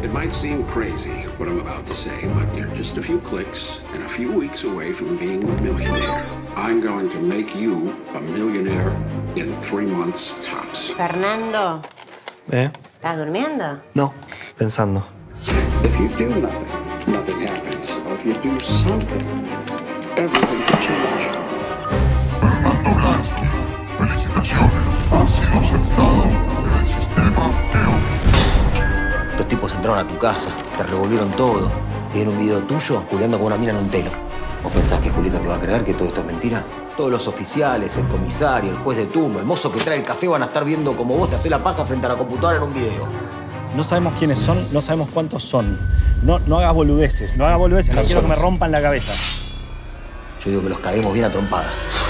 It might seem crazy what I'm about to say, but you're just a few clicks and a few weeks away from being a millionaire. I'm going to make you a millionaire in 3 months tops. Fernando. ¿Estás durmiendo? No, pensando. If you do nothing, nothing happens. Or if you do something, everything can change. Fernando Blansky, felicitaciones. Has sido aceptado en el sistema TEO. Estos tipos entraron a tu casa, te revolvieron todo. Te dieron un video tuyo juliando con una mina en un telo. ¿Vos pensás que Julieta te va a creer que todo esto es mentira? Todos los oficiales, el comisario, el juez de turno, el mozo que trae el café van a estar viendo como vos te hacés la paja frente a la computadora en un video. No sabemos quiénes son, no sabemos cuántos son. No hagas boludeces, no quiero que me rompan la cabeza. Yo digo que los caguemos bien a trompadas.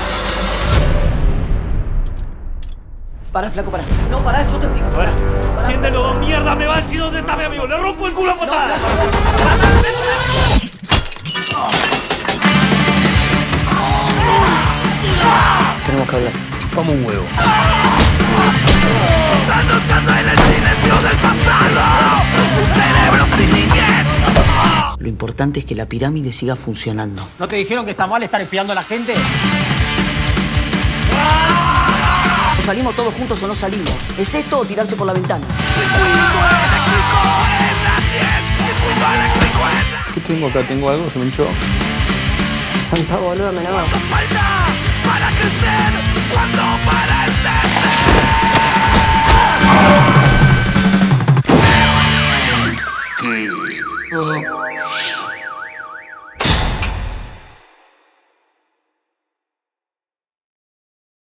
Pará, flaco, pará. No, pará, yo te explico. Pará. ¿Quién de los dos mierda me va a decir dónde está mi amigo? ¡Le rompo el culo a patadas! Tenemos que hablar. Chupamos un huevo. Están luchando en el silencio del pasado. Un cerebro sin niñez. Lo importante es que la pirámide siga funcionando. ¿No te dijeron que está mal estar espiando a la gente? ¿O salimos todos juntos o no salimos? ¿Es esto o tirarse por la ventana? Circuito eléctrico en la 100. Circuito eléctrico en la... ¿Qué tengo acá? ¿Tengo algo? ¿Se me hinchó? Santo boludo, me lo hago. ¿Cuánto falta para crecer? ¿Cuándo para el